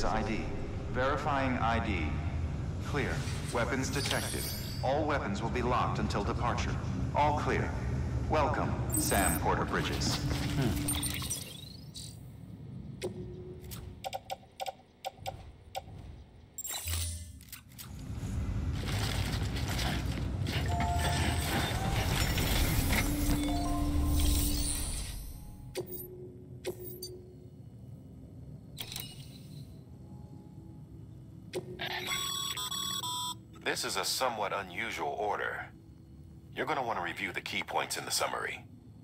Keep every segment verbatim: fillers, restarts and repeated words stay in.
I D. Verifying I D. Clear. Weapons detected. All weapons will be locked until departure. All clear. Welcome, Sam Porter Bridges. Hmm. This is a somewhat unusual order. You're going to want to review the key points in the summary.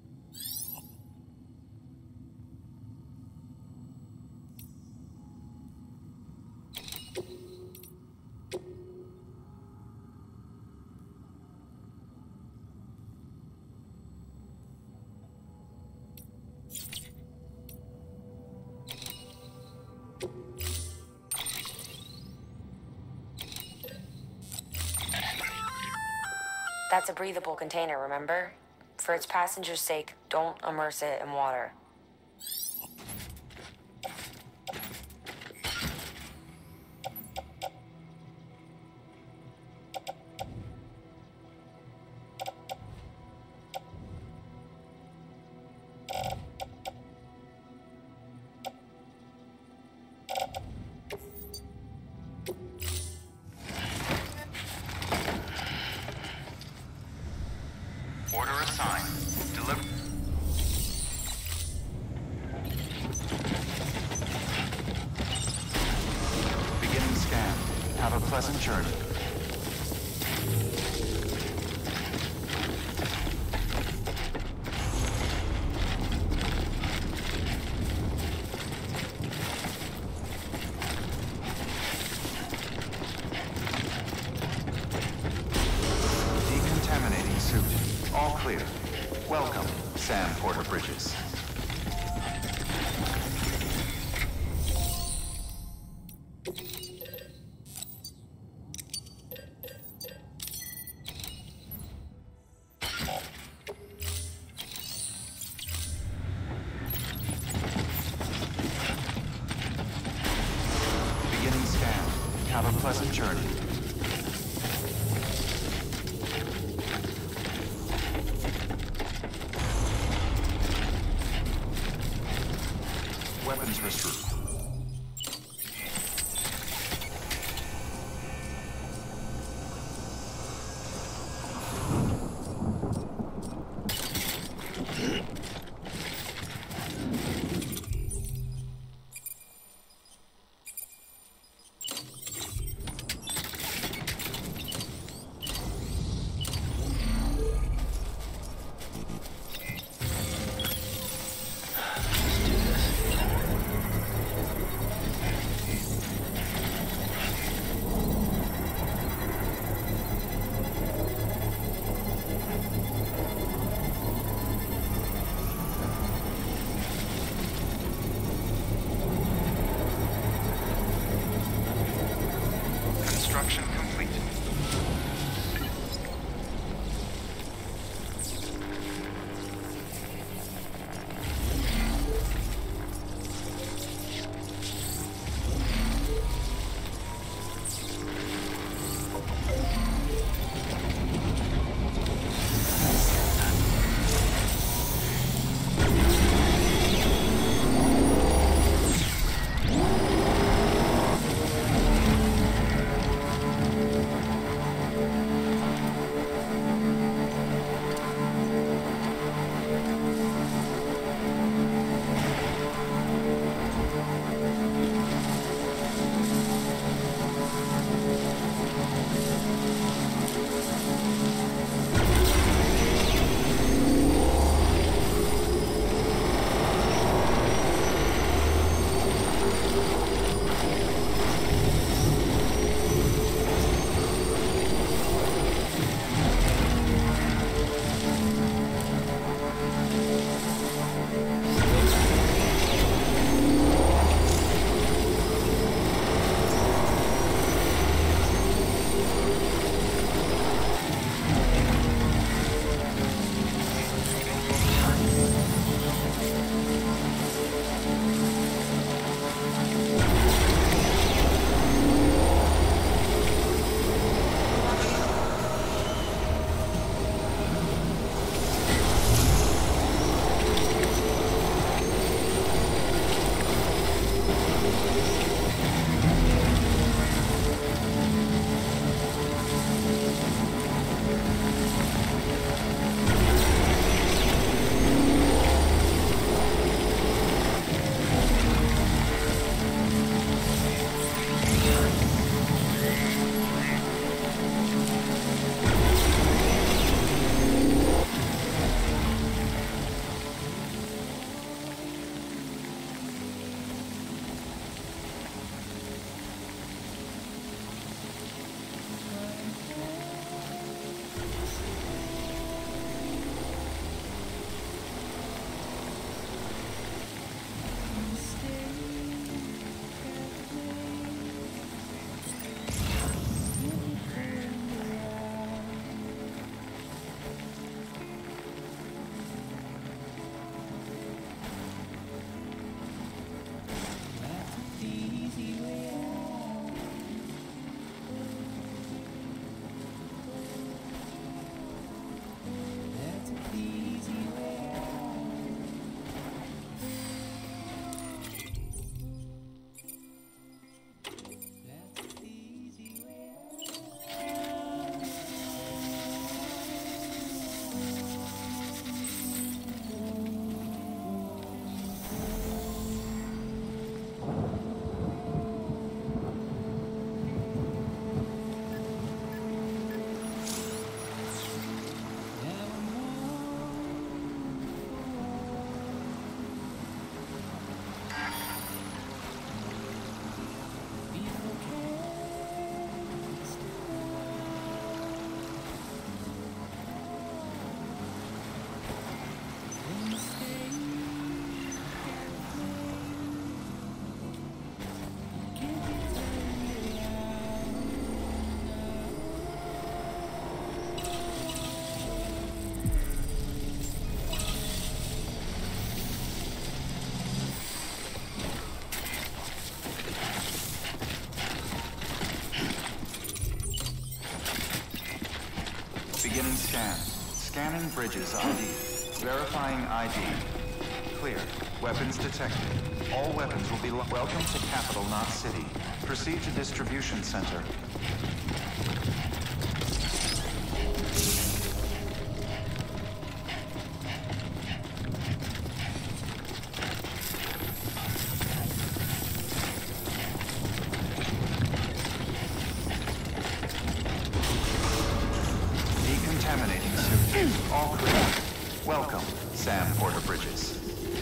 That's a breathable container, remember? For its passengers' sake, don't immerse it in water. Order assigned. Deliver. Beginning scan. Have a pleasant journey. Decontaminating suit. All clear. Welcome, Sam Porter Bridges. Beginning scan. Have a pleasant journey. Weapons restricted. Construction complete. scan. Scanning bridges I D. Verifying I D. Clear. Weapons detected. All weapons will be lo- Welcome to Capital, not City. Proceed to distribution center. Decontaminating suit. All clear. Welcome, Sam Porter Bridges.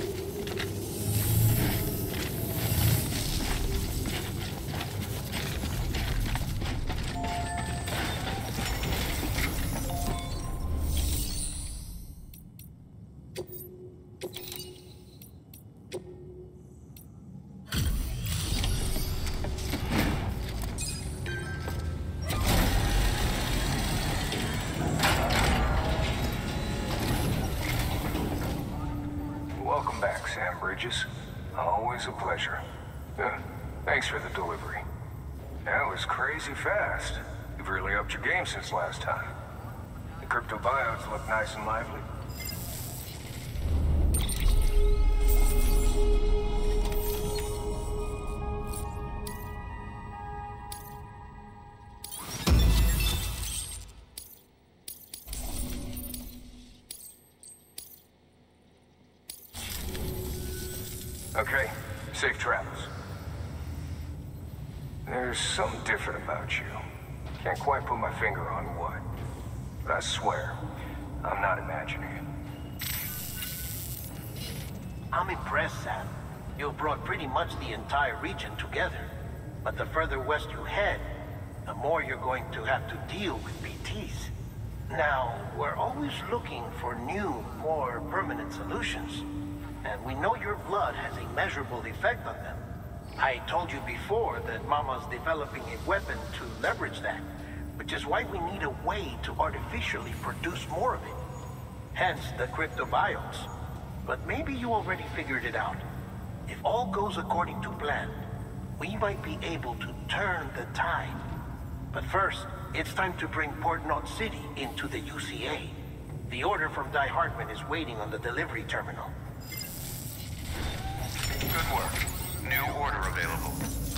Welcome back, Sam Bridges. Always a pleasure. Uh, thanks for the delivery. That was crazy fast. You've really upped your game since last time. The cryptobiotes look nice and lively. Okay, safe travels. There's something different about you. Can't quite put my finger on what. But I swear, I'm not imagining it. I'm impressed, Sam. You've brought pretty much the entire region together. But the further west you head, the more you're going to have to deal with P Ts. Now, we're always looking for new, more permanent solutions. And we know your blood has a measurable effect on them. I told you before that Mama's developing a weapon to leverage that, which is why we need a way to artificially produce more of it. Hence the cryptobiotes. But maybe you already figured it out. If all goes according to plan, we might be able to turn the tide. But first, it's time to bring Port Knot City into the U C A. The order from Die Hartman is waiting on the delivery terminal. Good work. New order available.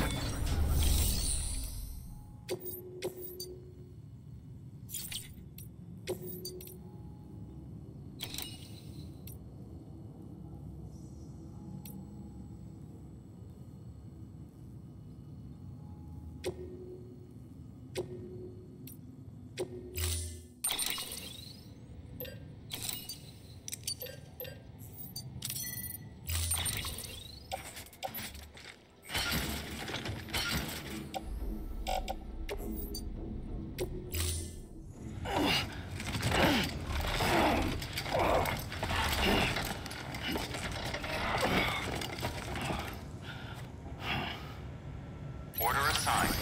Order assigned.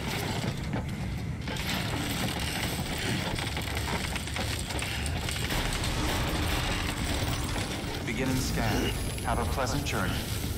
Beginning scan. Have a pleasant journey.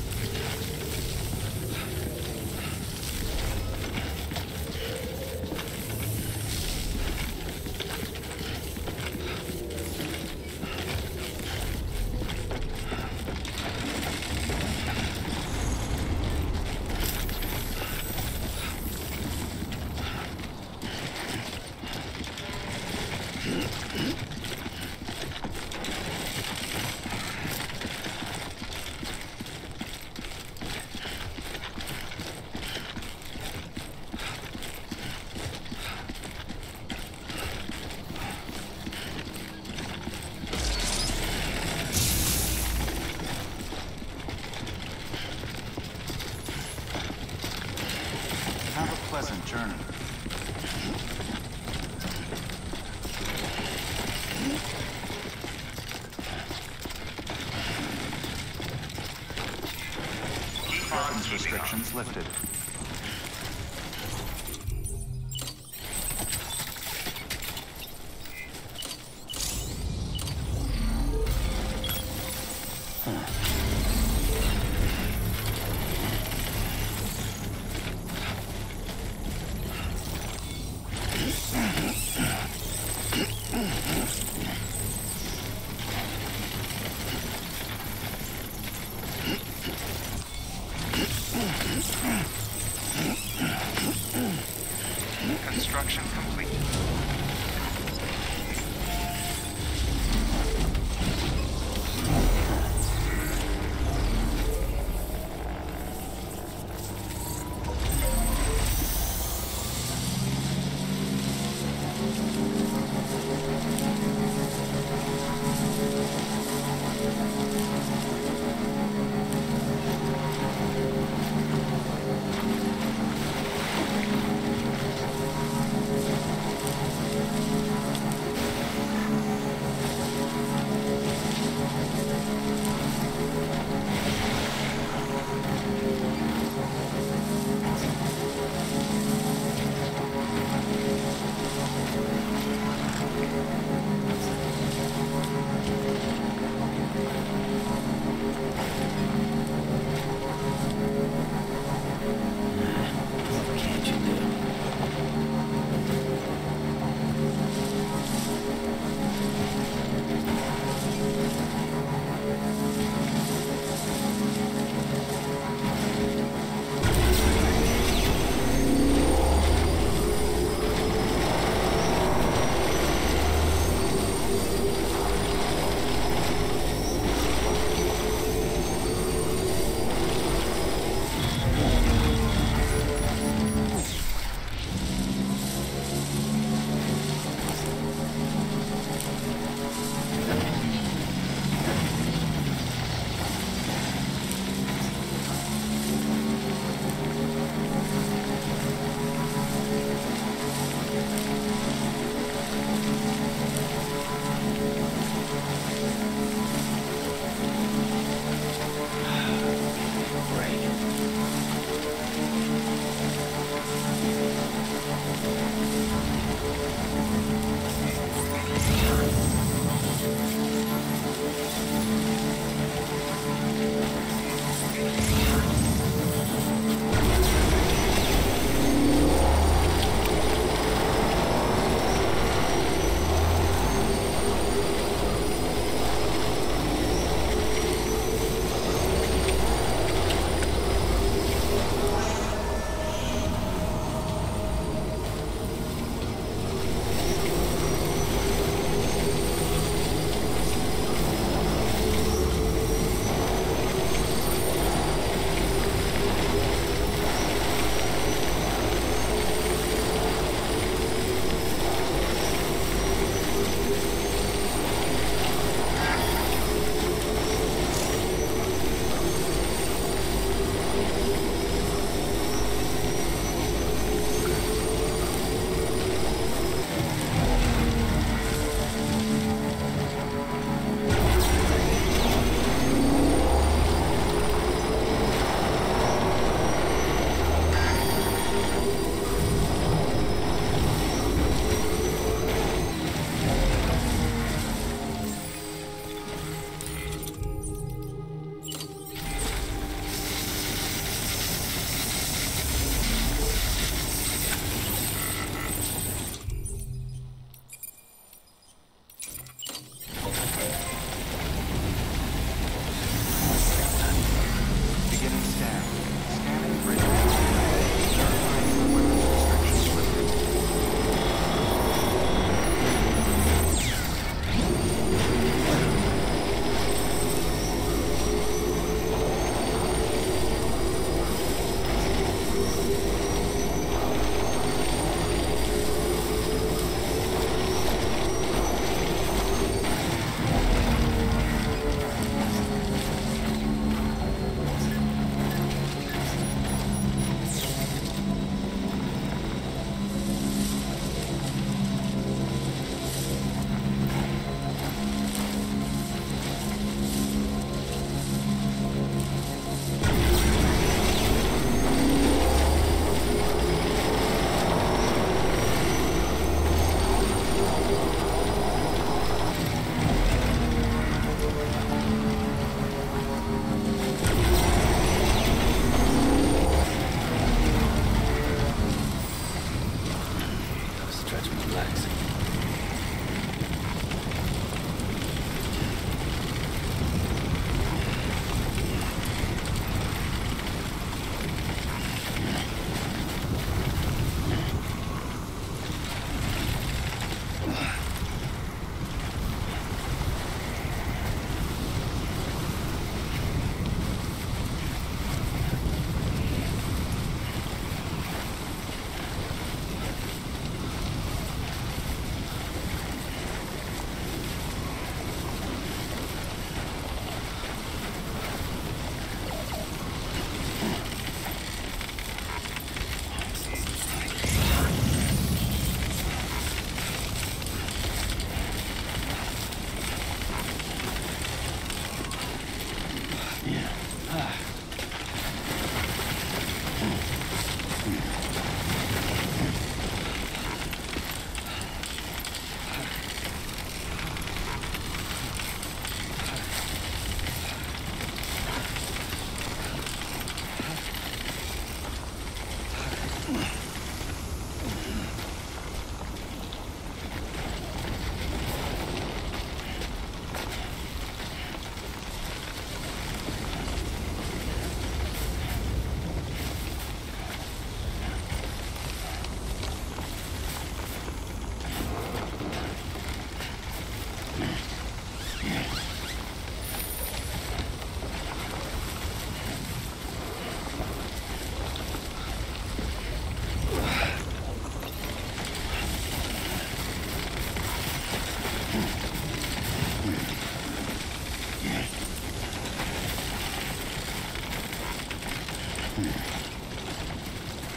Have a pleasant journey. Weapons restrictions lifted. Construction complete.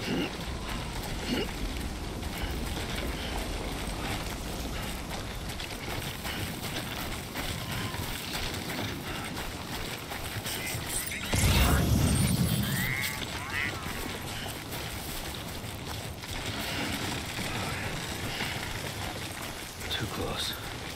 Too close.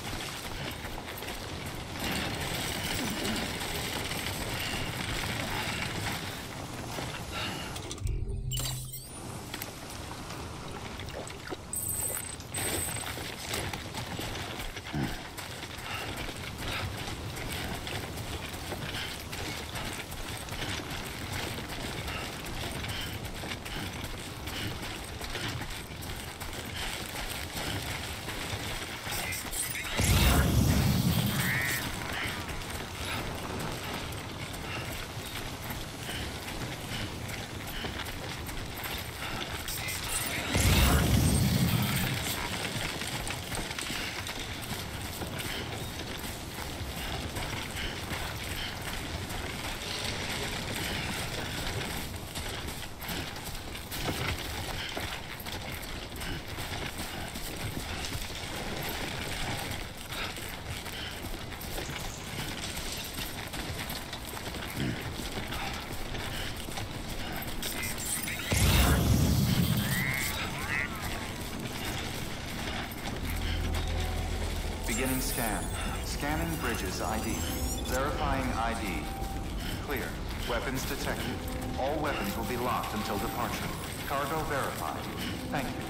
Beginning scan. Scanning bridges I D. Verifying I D. Clear. Weapons detected. All weapons will be locked until departure. Cargo verified. Thank you.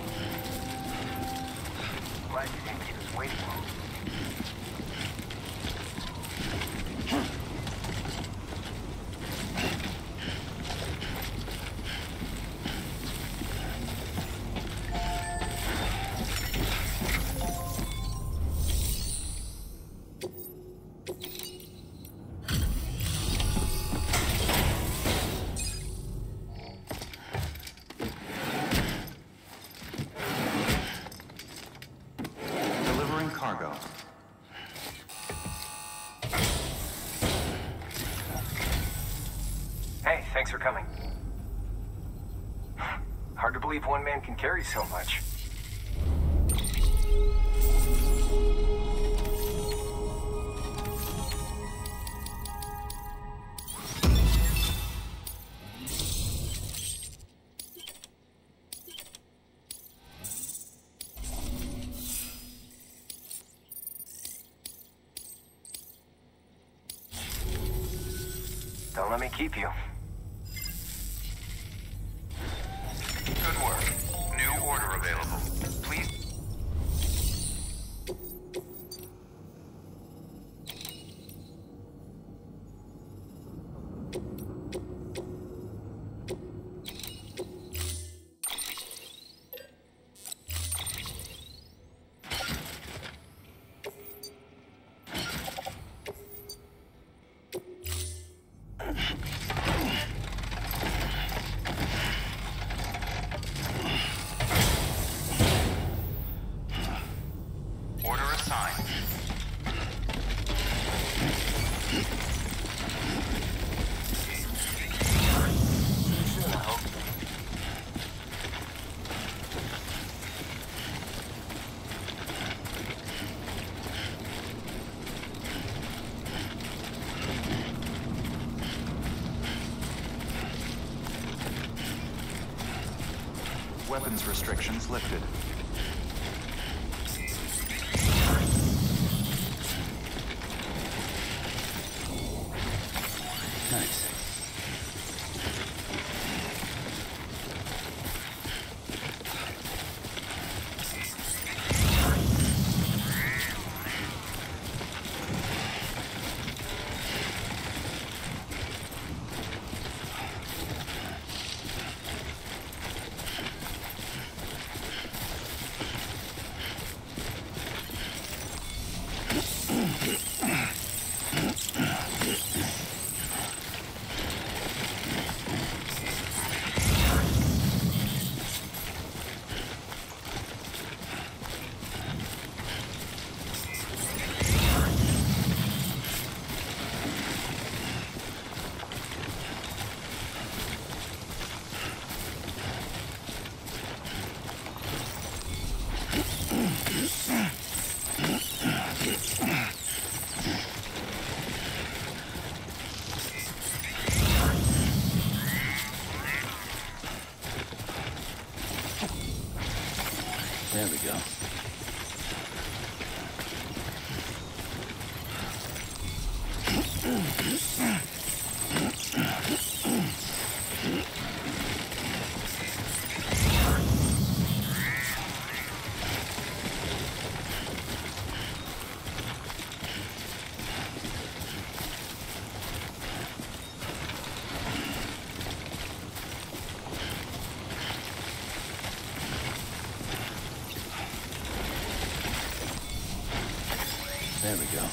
Glad you didn't keep us waiting long. Cargo. Hey, thanks for coming. Hard to believe one man can carry so much. Don't let me keep you. Good work. New order available. Please. Order assigned. Soon, I hope. Weapons restrictions lifted. Nice. There we go. There we go.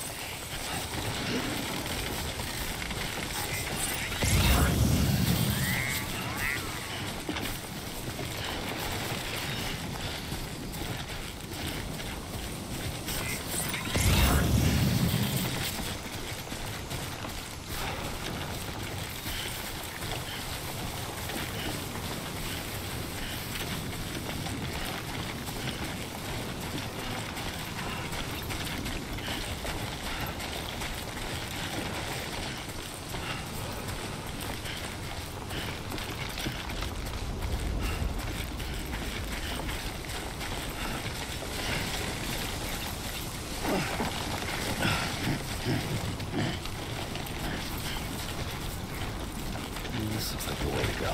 This looks like the way to go.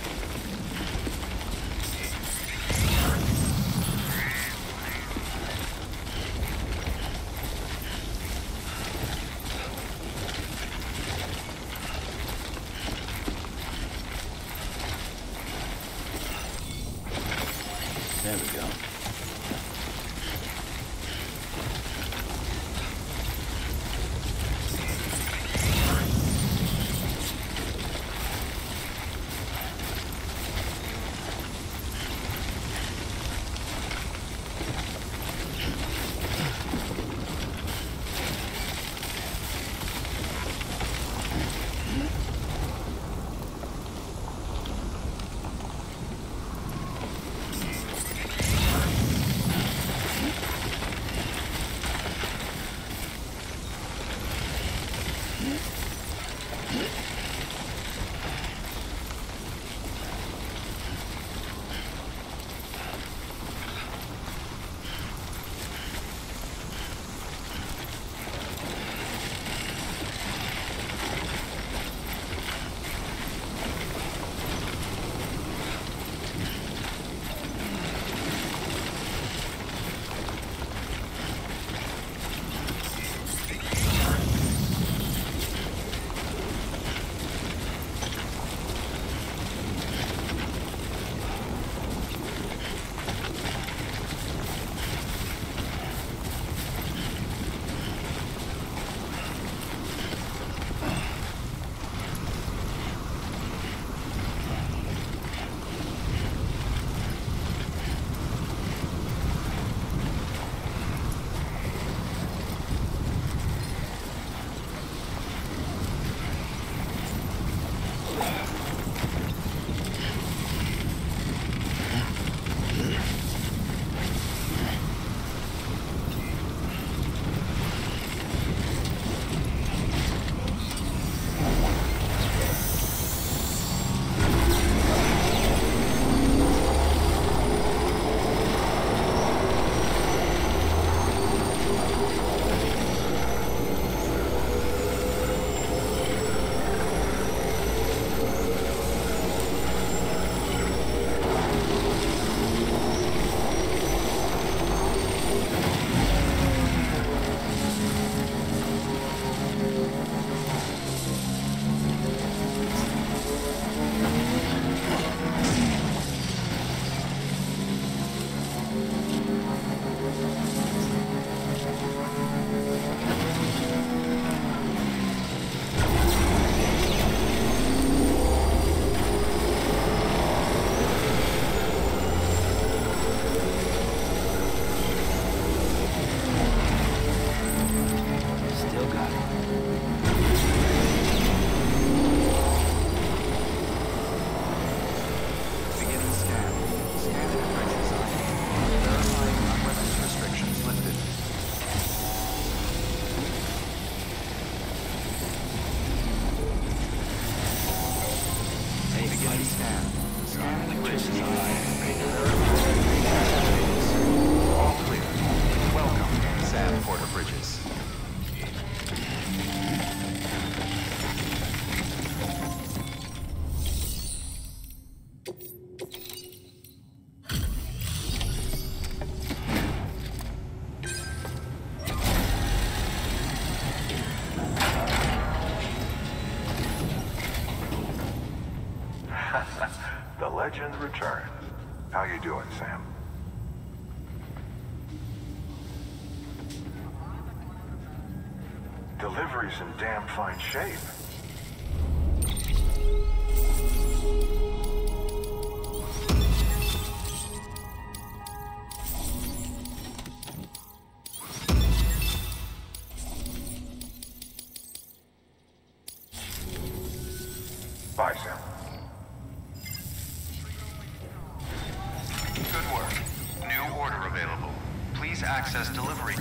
There we go. How you doing, Sam? Delivery's in damn fine shape. Bye, Sam. Good work. New order available. Please access delivery.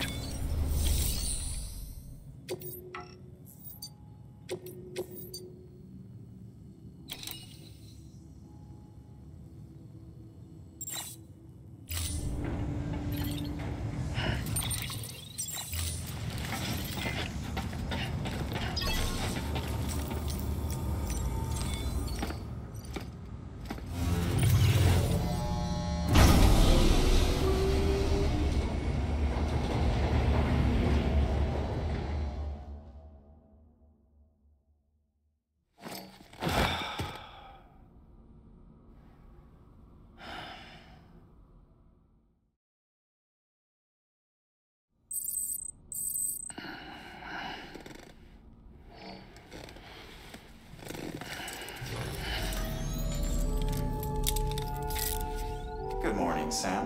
Good morning, Sam.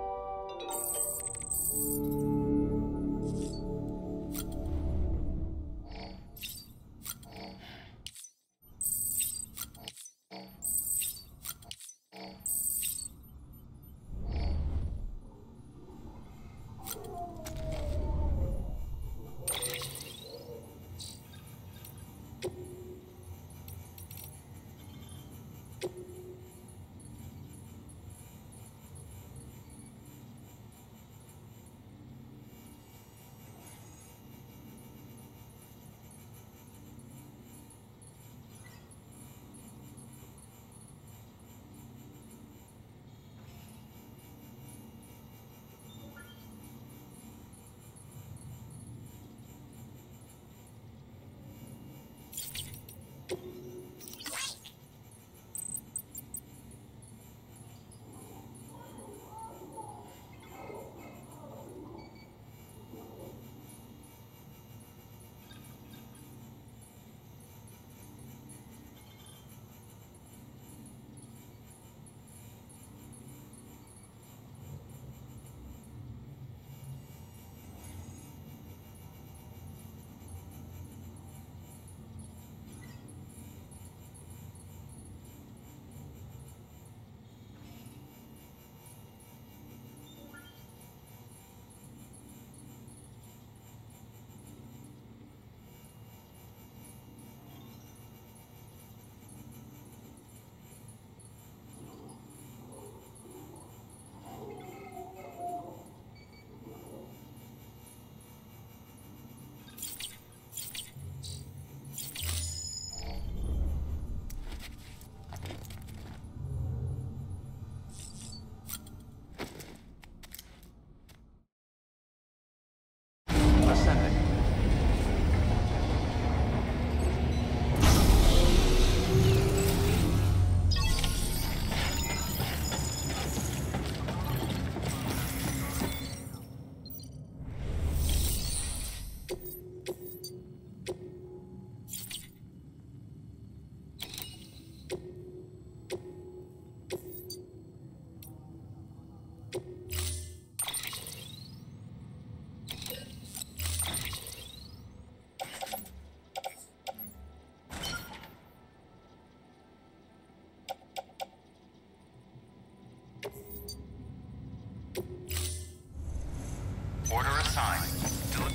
Order assigned. Deli-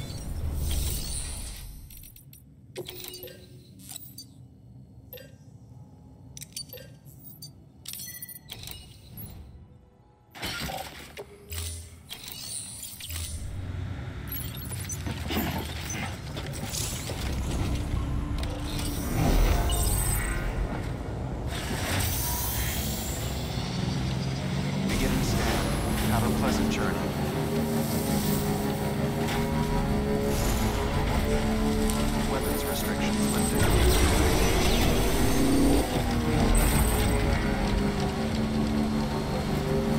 Beginning scan. Have a pleasant journey. Weapons restrictions lifted.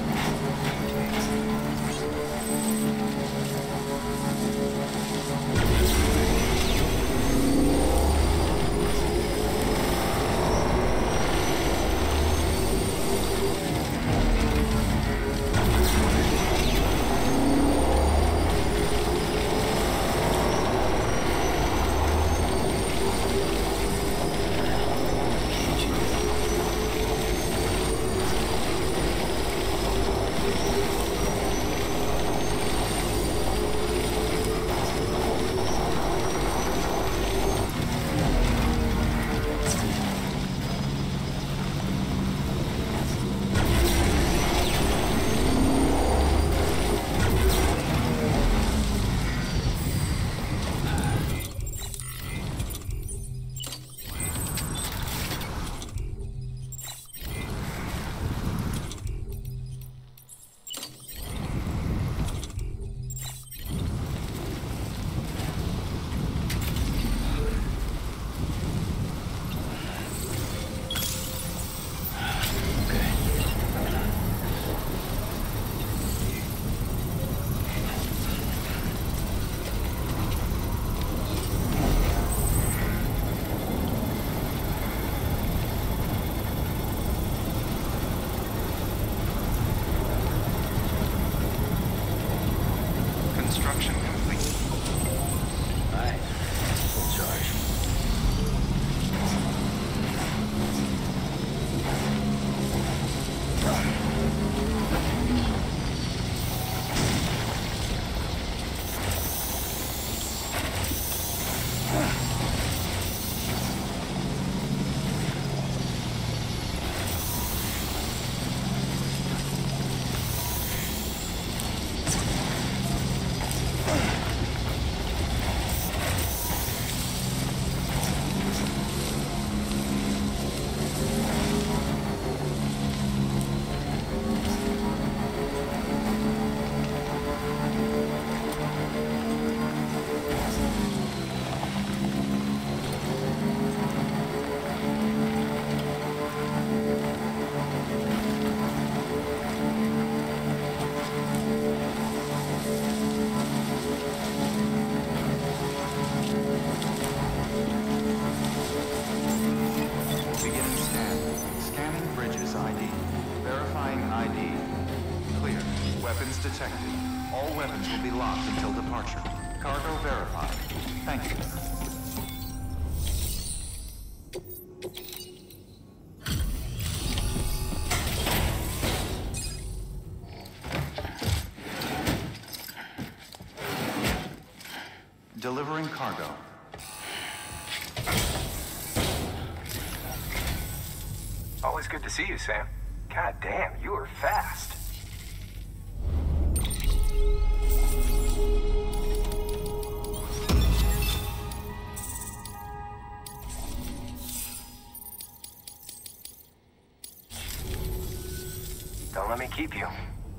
Weapons detected. All weapons will be locked until departure. Cargo verified. Thank you. Delivering cargo. Always good to see you, Sam. God damn, you are fast. Don't let me keep you.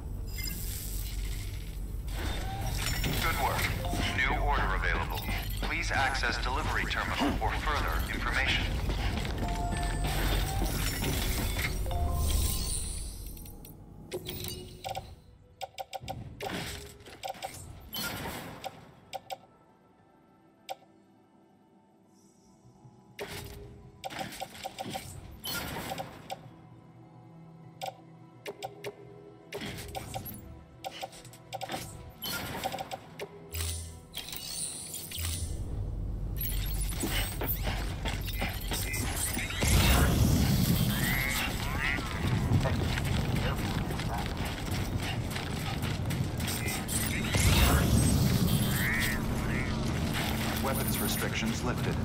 Good work. New order available. Please access delivery terminal for further information. Weapons restrictions lifted.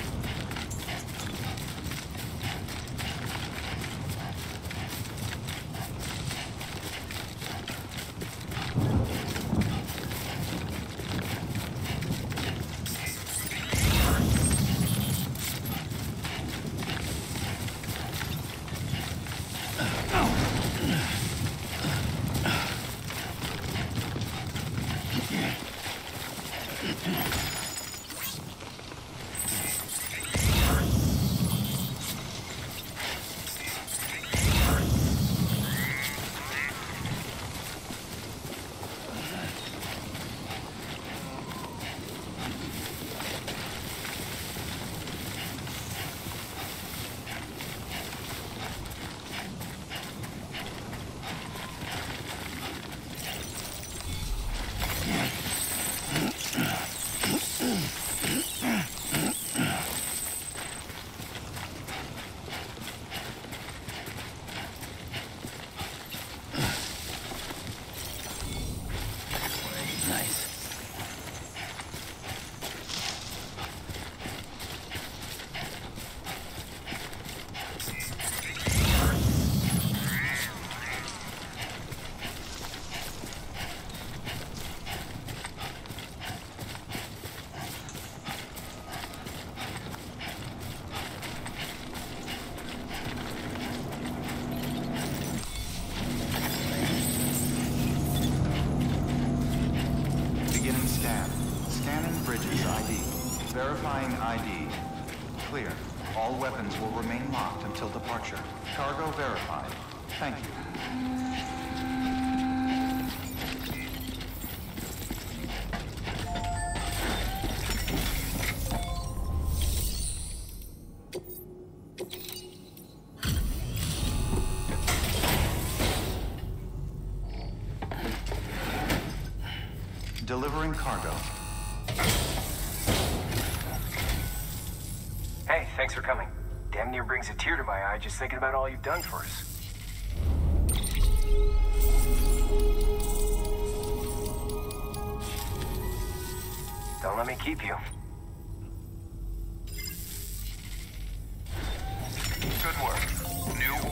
Verifying I D. Clear. All weapons will remain locked until departure. Cargo verified. Thank you. Delivering cargo. Hey, thanks for coming. Damn near brings a tear to my eye just thinking about all you've done for us. Don't let me keep you. Good work. New...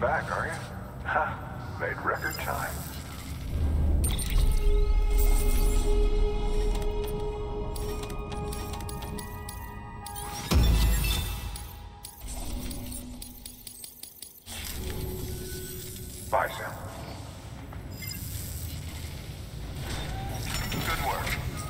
back, are you? Ha! Made record time. Bye, Sam. Good work.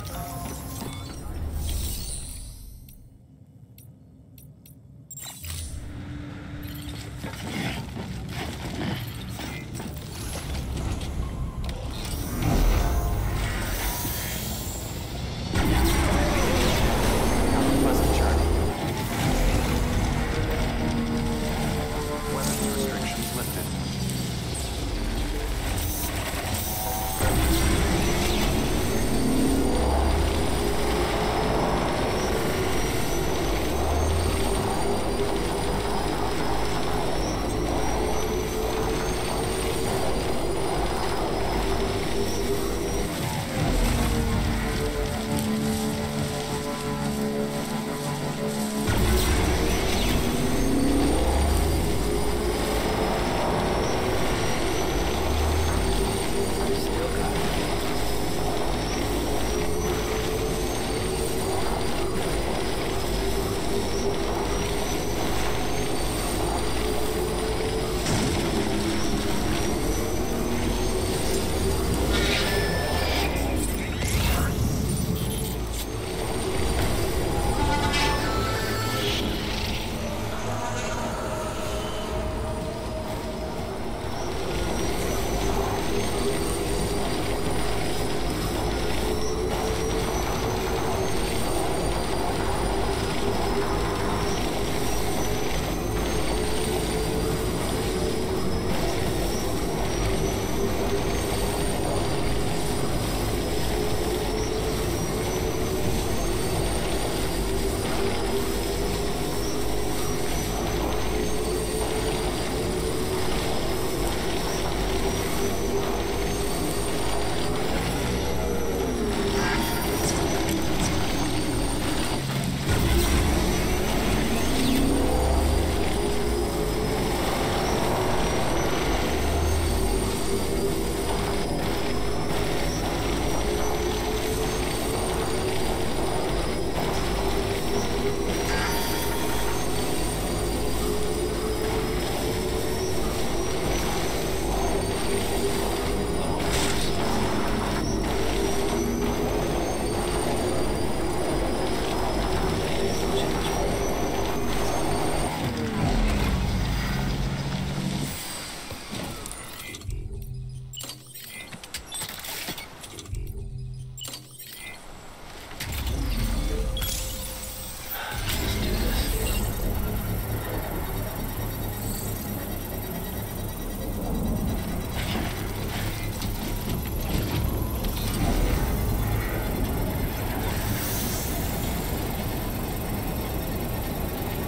Have a pleasant journey. Weapons restrictions lifted.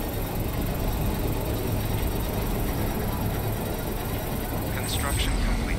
Construction complete.